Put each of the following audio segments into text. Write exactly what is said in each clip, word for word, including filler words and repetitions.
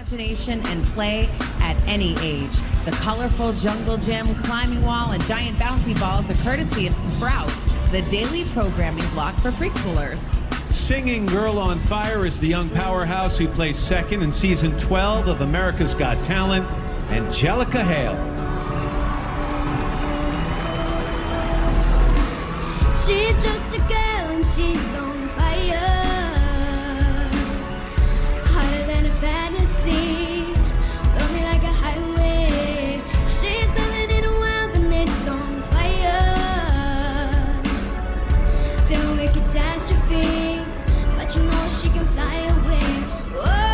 imagination and play at any age. The colorful jungle gym, climbing wall, and giant bouncy balls are courtesy of Sprout, the daily programming block for preschoolers. Singing Girl on Fire is the young powerhouse who plays second in season twelve of America's Got Talent, Angelica Hale. She's just a girl and she's on fire, hotter than a fantasy, lonely like a highway. She's living in a world and it's on fire, filled with catastrophe, but you know she can fly away. Whoa.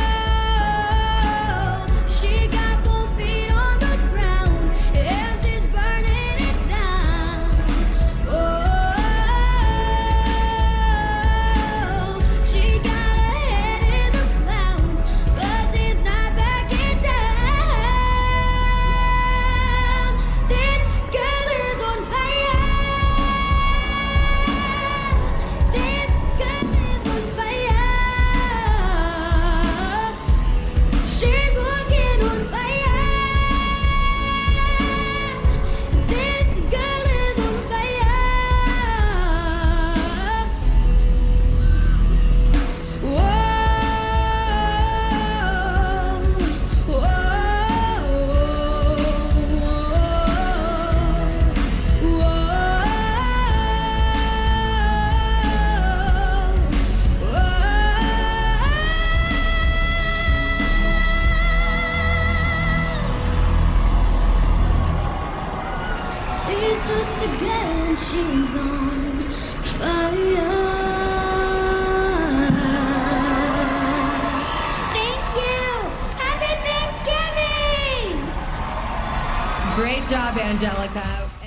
She's just a girl and she's on fire. Thank you. Happy Thanksgiving. Great job, Angelica.